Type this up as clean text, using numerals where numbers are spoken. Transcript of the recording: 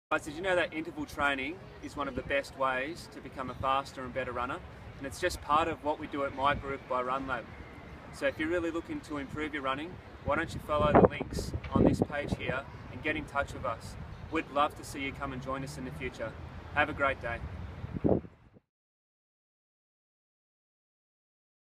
Guys, did you know that interval training is one of the best ways to become a faster and better runner? And it's just part of what we do at my group by Runlab. So if you're really looking to improve your running, why don't you follow the links on this page here and get in touch with us. We'd love to see you come and join us in the future. Have a great day.